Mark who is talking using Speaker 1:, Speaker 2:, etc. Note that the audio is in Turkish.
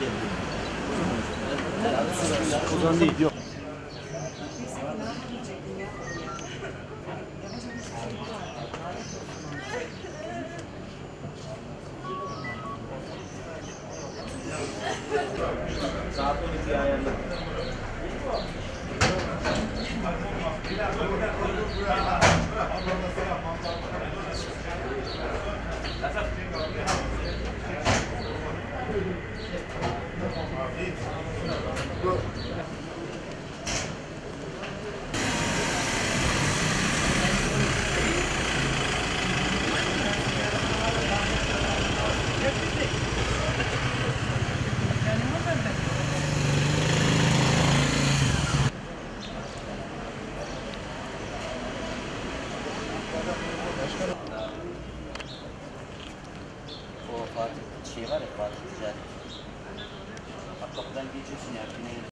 Speaker 1: Ozan değil, yok. Saat 12'ye ayarla.
Speaker 2: O Fatih şey var ya, Fatih Ticaret. Bak kapıdan geçiyorsun ya.